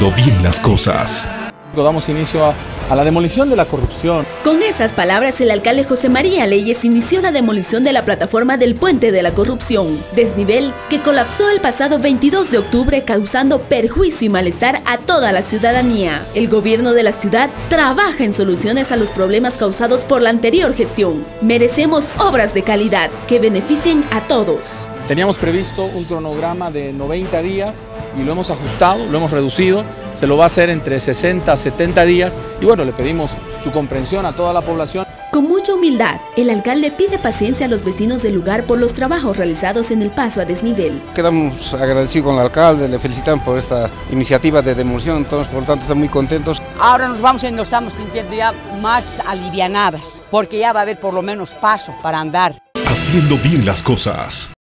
Haciendo bien las cosas. Damos inicio a la demolición de la corrupción. Con esas palabras, el alcalde José María Leyes inició la demolición de la plataforma del Puente de la Corrupción, desnivel que colapsó el pasado 22 de octubre causando perjuicio y malestar a toda la ciudadanía. El gobierno de la ciudad trabaja en soluciones a los problemas causados por la anterior gestión. Merecemos obras de calidad que beneficien a todos. Teníamos previsto un cronograma de 90 días y lo hemos ajustado, lo hemos reducido, se lo va a hacer entre 60 a 70 días y bueno, le pedimos su comprensión a toda la población. Con mucha humildad, el alcalde pide paciencia a los vecinos del lugar por los trabajos realizados en el paso a desnivel. Quedamos agradecidos con el alcalde, le felicitamos por esta iniciativa de demolición, entonces por lo tanto estamos muy contentos. Ahora nos estamos sintiendo ya más alivianadas, porque ya va a haber por lo menos paso para andar. Haciendo bien las cosas.